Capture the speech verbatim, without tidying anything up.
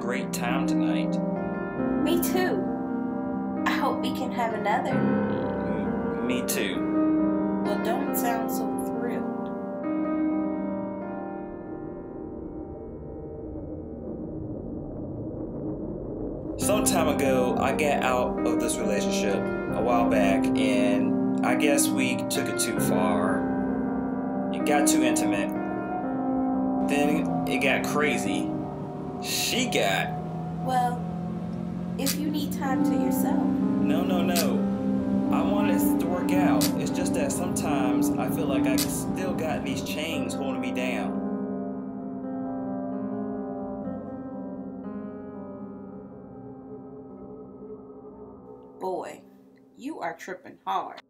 great time tonight. Me too. I hope we can have another. Mm, me too. Well, don't sound so thrilled. Some time ago, I got out of this relationship a while back, and I guess we took it too far. It got too intimate. Then it got crazy. She got... Well, if you need time to yourself. No, no, no. I want it to work out. It's just that sometimes I feel like I still got these chains holding me down. Boy, you are tripping hard.